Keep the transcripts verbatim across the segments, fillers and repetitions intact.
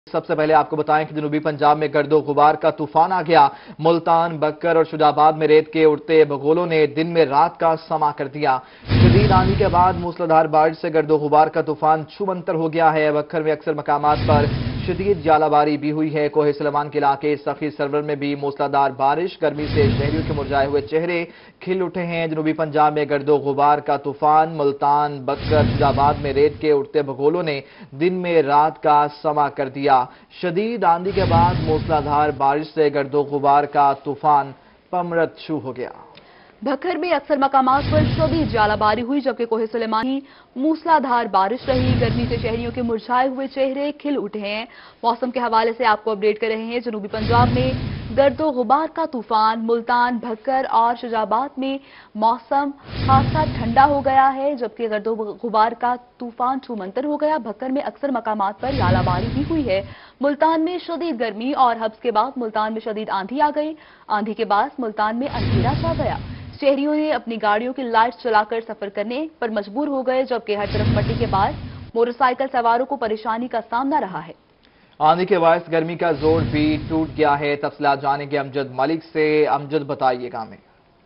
سب سے پہلے آپ کو بتائیں کہ جنوبی پنجاب میں گرد و غبار کا طوفان آ گیا۔ ملتان، بکر اور شجاع آباد میں ریت کے اڑتے بگولوں نے دن میں رات کا سما کر دیا۔ شدید آندھی کے بعد موسلادھار بارش سے گرد و غبار کا طوفان چھومنتر ہو گیا ہے۔ بکر میں اکثر مقامات پر شدید ژالہ باری بھی ہوئی ہے۔ کوہ سلیمان کے علاقے سخی سرور میں بھی موسلادھار بارش، گرمی سے شہریوں کے مرجھائے ہوئے چہرے کھل اٹھے ہیں۔ جنوبی پنجاب میں گرد و غبار کا طوفان، ملتان، بکر، شجاع آباد میں ریت کے اڑتے بگولوں نے دن میں رات کا سما کر دیا۔ شدید آندھی کے بعد موسلادھار بارش سے گرد و غبار کا طوفان پمرت شو ہو گیا۔ بکر میں اکثر مقامات پر شدید ژالہ باری ہوئی، جبکہ کوہ سلیمان کی موسلادھار بارش رہی۔ گرمی سے شہریوں کے مرجھائے ہوئے چہرے کھل اٹھے ہیں۔ موسم کے حوالے سے آپ کو اپڈیٹ کر رہے ہیں۔ جنوبی پنجاب میں گرد و غبار کا طوفان، ملتان، بھکر اور شجاع آباد میں موسم خاصا ٹھنڈا ہو گیا ہے، جبکہ گرد و غبار کا طوفان چھومنتر ہو گیا۔ بھکر میں اکثر مقامات پر ژالہ باری بھی ہوئی ہے۔ ملتان میں شدید گرمی اور حبس کے بعد ملتان میں شدید آندھی آ گئی۔ آندھی کے بعد ملتان میں اندھیرا چھا گیا۔ شہریوں نے اپنی گاڑیوں کی لائٹ چلا کر سفر کرنے پر مجبور ہو گئے، جبکہ ہر طرف مٹی کے بعد موٹر سائیکل سواروں کو پریشانی کا سامنا رہا ہے۔ آندھی کے باعث گرمی کا زور بھی ٹوٹ گیا ہے۔ تفصیلات جانیں گے امجد ملک سے۔ امجد بتائیے گا ہمیں۔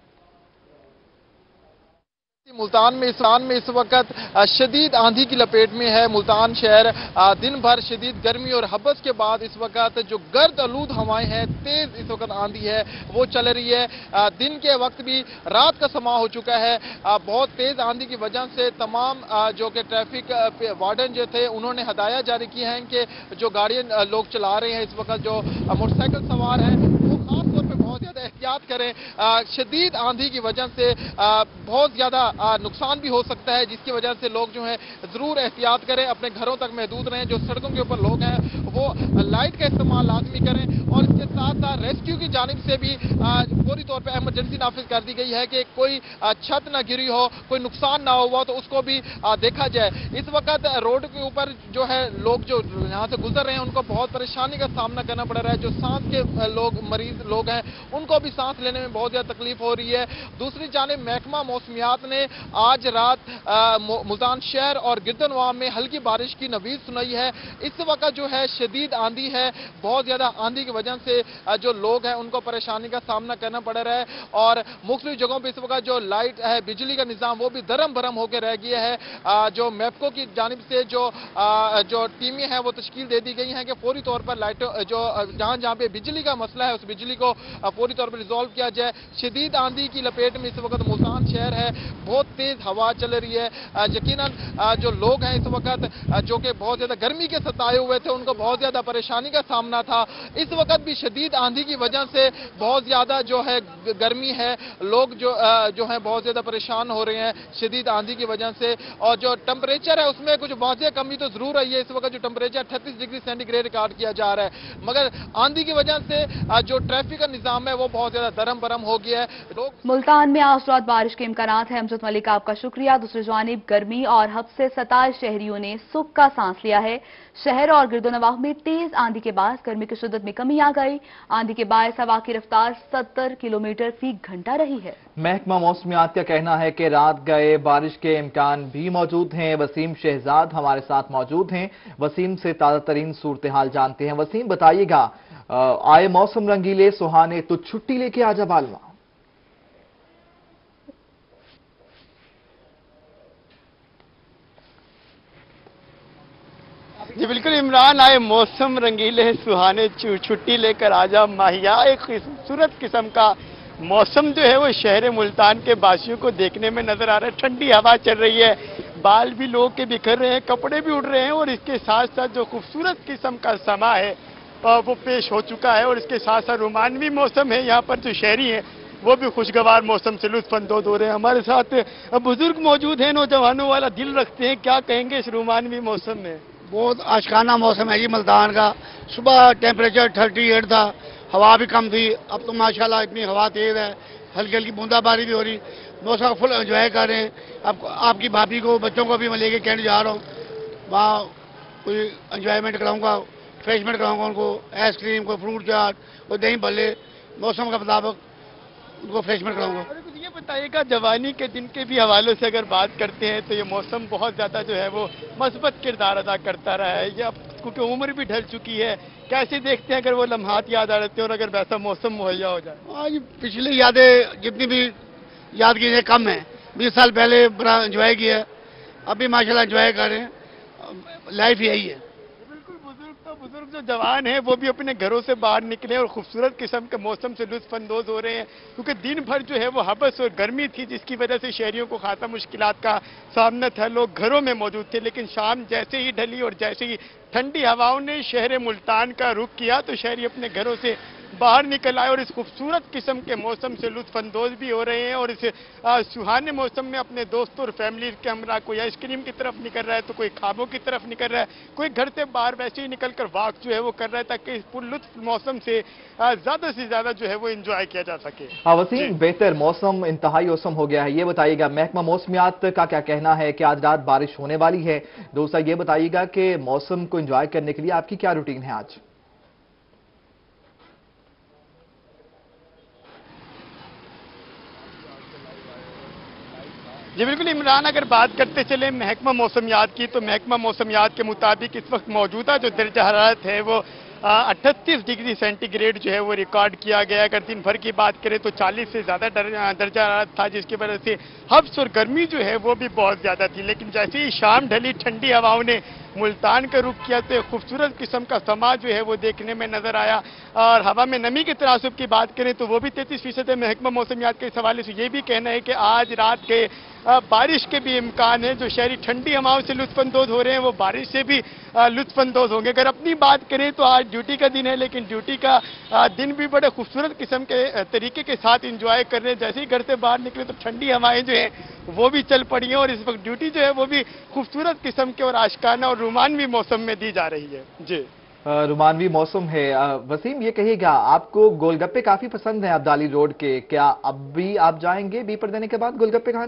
ملتان میں اسران میں اس وقت شدید آندھی کی لپیٹ میں ہے۔ ملتان شہر دن بھر شدید گرمی اور حبس کے بعد اس وقت جو گرد آلود ہوائیں ہیں، تیز اس وقت آندھی ہے وہ چل رہی ہے۔ دن کے وقت بھی رات کا سما ہو چکا ہے۔ بہت تیز آندھی کی وجہ سے تمام جو کہ ٹریفک وارڈن جو تھے انہوں نے ہدایات جاری کی ہیں کہ جو گاڑیاں لوگ چلا رہے ہیں اس وقت، جو موٹر سائیکل سوار ہیں، وہ خاص طور پہ بہت زیادہ احتیاط کریں۔ شدید آندھی کی وجہ سے بہت زیادہ نقصان بھی ہو سکتا ہے، جس کی وجہ سے لوگ جو ہیں ضرور احتیاط کریں، اپنے گھروں تک محدود رہیں۔ جو سڑکوں کے اوپر لوگ ہیں وہ لائٹ کا استعمال لازمی کریں، اور اس کے ساتھ ساتھ ریسکیو کی جانب سے بھی فوری طور پہ ایمرجنسی نافذ کر دی گئی ہے کہ کوئی چھت نہ گری ہو، کوئی نقصان نہ ہوا تو اس کو بھی دیکھا جائے۔ اس وقت روڈ کے اوپر جو ہے لوگ جو یہاں سے گزر رہے ہیں ان کو بہت پریشانی کا سامنا کرنا پڑ رہا ہے۔ جو سانس کے لوگ مریض لوگ ہیں ان کو بھی سانس لینے میں بہت زیادہ تکلیف ہو رہی ہے۔ دوسری جانب محکمہ موسمیات نے آج رات ملتان شہر اور گردنواہ میں ہلکی بارش کی نوید سنائی ہے۔ اس وقت جو ہے شدید آندھی ہے، بہت زیادہ آندھی کی وجہ سے جو لوگ ہیں ان کو پریشانی کا سامنا کرنا پڑ رہا ہے، اور مختلف جگہوں پہ اس وقت جو لائٹ ہے، بجلی کا نظام وہ بھی درم برم ہو کے رہ گیا ہے۔ جو میپکو کی جانب سے جو جو ٹیمیں ہیں وہ تشکیل دے دی گئی ہیں کہ فوری طور پر لائٹ جو جہاں جہاں پہ بجلی کا مسئلہ ہے اس بجلی کو فوری طور پر ریزالو کیا جائے۔ شدید آندھی کی لپیٹ میں اس وقت ملتان شہر ہے، بہت تیز ہوا چل رہی ہے۔ یقیناً جو لوگ ہیں اس وقت جو کہ بہت زیادہ گرمی کے ستائے ہوئے تھے ان کو بہت زیادہ پریشانی کا سامنا تھا۔ اس وقت بھی شدید آندھی کی وجہ سے بہت زیادہ جو ہے گرمی ہے، لوگ جو جو ہیں بہت زیادہ پریشان ہو رہے ہیں شدید آندھی کی وجہ سے، اور جو ٹمپریچر ہے اس میں کچھ واضح کمی تو ضرور آئی ہے۔ اس وقت جو ٹمپریچر اٹھتیس ڈگری سینٹی گریڈ ریکارڈ کیا جا رہا ہے، مگر آندھی کی وجہ سے جو ٹریفک کا نظام ہے وہ بہت زیادہ درم برم ہو گیا ہے۔ لوگ ملتان میں آج رات بارش کے امکانات ہیں۔ امجد ملک آپ کا شکریہ۔ دوسری جانب گرمی اور حبس سے ستائے شہریوں نے سکھ کا سانس لیا ہے۔ شہر اور گردنواہ میں تیز آندھی کے بعد گرمی کی شدت میں کمی آ گئی۔ آندھی کے باعث ہوا کی رفتار ستر کلومیٹر فی گھنٹہ رہی ہے۔ محکمہ موسمیات کا کہنا ہے کہ رات گئے بارش کے امکان بھی موجود ہیں۔ وسیم شہزاد ہمارے ساتھ موجود ہیں۔ وسیم سے تازہ ترین صورتحال جانتے ہیں۔ وسیم بتائیے گا، آئے موسم رنگیلے سہانے تو چھٹی لے کے آجا بالواں۔ جی بالکل عمران، آئے موسم رنگیلے سہانے چھٹی لے کر آجا ماہیا۔ ایک خوبصورت قسم کا موسم جو ہے وہ شہر ملتان کے باسیوں کو دیکھنے میں نظر آ رہا ہے۔ ٹھنڈی ہوا چل رہی ہے، بال بھی لوگ کے بکھر رہے ہیں، کپڑے بھی اڑ رہے ہیں، اور اس کے ساتھ ساتھ جو خوبصورت قسم کا سما ہے وہ پیش ہو چکا ہے، اور اس کے ساتھ ساتھ رومانوی موسم ہے۔ یہاں پر جو شہری ہیں وہ بھی خوشگوار موسم سے لطف اندوز ہو رہے ہیں۔ ہمارے ساتھ بزرگ موجود ہیں، نوجوانوں والا دل رکھتے ہیں، کیا کہیں گے اس رومانوی موسم میں؟ بہت عاشقانہ موسم ہے جی ملتان کا۔ صبح ٹیمپریچر تھرٹی ایٹ تھا، ہوا بھی کم تھی، اب تو ماشاءاللہ اتنی ہوا تیز ہے، ہلکی ہلکی بوندا باری بھی ہو رہی، موسم فل انجوائے کر رہے ہیں۔ اب آپ کی بھابھی کو بچوں کو بھی میں لے کے کینٹ جا رہا ہوں، وہاں کوئی انجوائمنٹ کراؤں گا، ریفریشمنٹ کراؤں گا ان کو، آئس کریم، کوئی فروٹ چاٹ، کوئی دہی بھلے، موسم کے مطابق ان کو ریفریشمنٹ کراؤں گا. اور کچھ یہ بتائیے گا جوانی کے دن کے بھی حوالوں سے اگر بات کرتے ہیں تو یہ موسم بہت زیادہ جو ہے وہ مثبت کردار ادا کرتا رہا ہے. یہ اب کیونکہ عمر بھی ڈھل چکی ہے, کیسے دیکھتے ہیں اگر وہ لمحات یاد آ رہتے ہیں اور اگر ویسا موسم مہیا ہو جائے؟ آج پچھلی یادیں جتنی بھی یاد کی جائے کم ہیں. بیس سال پہلے بڑا انجوائے کیا, اب بھی ماشاء اللہ انجوائے کر رہے ہیں. لائف یہی ہے. بالکل, بزرگ تو بزرگ جو جوان ہیں وہ بھی اپنے گھروں سے باہر نکلے اور خوبصورت قسم کے موسم سے لطف اندوز ہو رہے ہیں, کیونکہ دن بھر جو ہے وہ حبس اور گرمی تھی جس کی وجہ سے شہریوں کو خاصا مشکلات کا سامنا تھا. لوگ گھروں میں موجود تھے, لیکن شام جیسے ہی ڈھلی اور جیسے ہی ٹھنڈی ہواؤں نے شہر ملتان کا رخ کیا تو شہری اپنے گھروں سے باہر نکل آئے اور اس خوبصورت قسم کے موسم سے لطف اندوز بھی ہو رہے ہیں. اور اس سہانے موسم میں اپنے دوستوں اور فیملی کے ہمراہ کوئی آئس کریم کی طرف نکل رہا ہے تو کوئی خوابوں کی طرف نکل رہا ہے, کوئی گھر سے باہر ویسے ہی نکل کر واک جو ہے وہ کر رہا ہے تاکہ اس پر لطف موسم سے زیادہ سے زیادہ جو ہے وہ انجوائے کیا جا سکے. وسیم, بہتر موسم انتہائی موسم ہو گیا ہے, یہ بتائیے گا محکمہ موسمیات کا کیا کہنا ہے کہ آج رات بارش ہونے والی ہے؟ دوسرا یہ بتائیے گا کہ موسم کو انجوائے کرنے کے لیے آپ کی کیا روٹین ہے آج؟ جی بالکل عمران, اگر بات کرتے چلیں محکمہ موسمیات کی تو محکمہ موسمیات کے مطابق اس وقت موجودہ جو درجہ حرارت ہے وہ اٹھتیس ڈگری سینٹی گریڈ جو ہے وہ ریکارڈ کیا گیا. اگر دن بھر کی بات کریں تو چالیس سے زیادہ درجہ حرارت تھا, جس کی وجہ سے حبس اور گرمی جو ہے وہ بھی بہت زیادہ تھی. لیکن جیسے ہی شام ڈھلی ٹھنڈی ہواؤں نے ملتان کا رخ کیا تو ایک خوبصورت قسم کا سما جو ہے وہ دیکھنے میں نظر آیا. اور ہوا میں نمی کے تناسب کی بات کریں تو وہ بھی تینتیس فیصد ہے. محکمہ موسمیات کے اس حوالے سے یہ بھی کہنا ہے کہ آج رات کے بارش کے بھی امکان ہے. جو شہری ٹھنڈی ہواؤں سے لطف اندوز ہو رہے ہیں وہ بارش سے بھی لطف اندوز ہوں گے. اگر اپنی بات کریں تو آج ڈیوٹی کا دن ہے, لیکن ڈیوٹی کا دن بھی بڑے خوبصورت قسم کے طریقے کے ساتھ انجوائے کر رہے ہیں. جیسے ہی گھر سے باہر نکلے تو ٹھنڈی ہوائیں جو ہیں وہ بھی چل پڑی ہیں اور اس وقت ڈیوٹی جو ہے وہ بھی خوبصورت قسم کے اور عاشقانہ اور رومانوی موسم میں دی جا رہی ہے. جی رومانوی موسم ہے. وسیم, یہ کہیے گا آپ کو گول گپے کافی پسند ہیں عبدالی روڈ کے, کیا اب بھی آپ جائیں گے بیپر دینے کے بعد گول گپے کھانے؟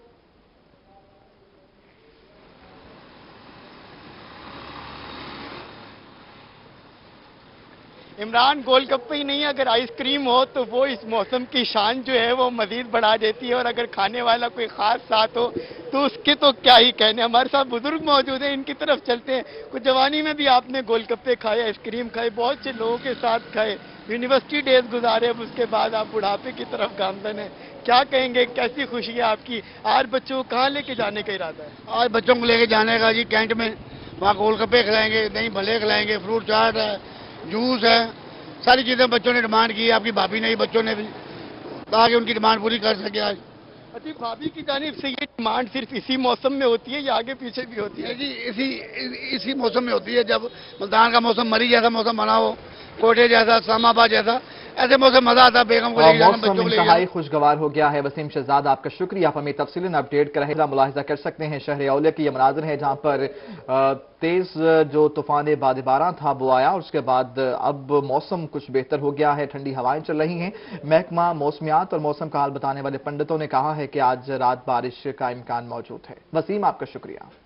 عمران, گول گپے ہی نہیں, اگر آئس کریم ہو تو وہ اس موسم کی شان جو ہے وہ مزید بڑھا دیتی ہے. اور اگر کھانے والا کوئی خاص ساتھ ہو تو اس کے تو کیا ہی کہنے. ہمارے ساتھ بزرگ موجود ہیں, ان کی طرف چلتے ہیں. کچھ جوانی میں بھی آپ نے گول گپے کھائے, آئس کریم کھائے, بہت سے لوگوں کے ساتھ کھائے, یونیورسٹی ڈیز گزارے, اب اس کے بعد آپ بڑھاپے کی طرف گامزن ہیں. کیا کہیں گے, کیسی خوشی ہے آپ کی؟ آج بچوں کو کہاں لے کے جانے کا ارادہ ہے؟ آج بچوں کو لے کے جانے کا جی کینٹ میں, وہاں گول گپے کھلائیں گے, دہی بھلے کھلائیں گے, فروٹ چاٹ ہے, جوس ہے, ساری چیزیں بچوں نے ڈیمانڈ کی ہے. آپ کی بھابھی نے, بچوں نے بھی, تاکہ ان کی ڈیمانڈ پوری کر سکے. آج اچھی, بھابھی کی جانب سے یہ ڈیمانڈ صرف اسی موسم میں ہوتی ہے یا آگے پیچھے بھی ہوتی ہے؟ جی اسی اسی موسم میں ہوتی ہے, جب ملتان کا موسم مری جیسا موسم بنا ہو, کوٹے جیسا, اسلام آباد جیسا, ایسے موسم مزہ آتا ہے. بیگم کو لے کے جانا, بچوں کو لے کے انتہائی جانا. خوشگوار ہو گیا ہے. وسیم شہزاد, آپ کا شکریہ. آپ ہمیں تفصیلاً اپڈیٹ کر رہے ہیں. ملاحظہ کر سکتے ہیں شہر اولے کی یہ مناظر ہے جہاں پر تیز جو طوفان باد باران تھا وہ آیا اور اس کے بعد اب موسم کچھ بہتر ہو گیا ہے, ٹھنڈی ہوائیں چل رہی ہیں. محکمہ موسمیات اور موسم کا حال بتانے والے پنڈتوں نے کہا ہے کہ آج رات بارش کا امکان موجود ہے. وسیم, آپ کا شکریہ.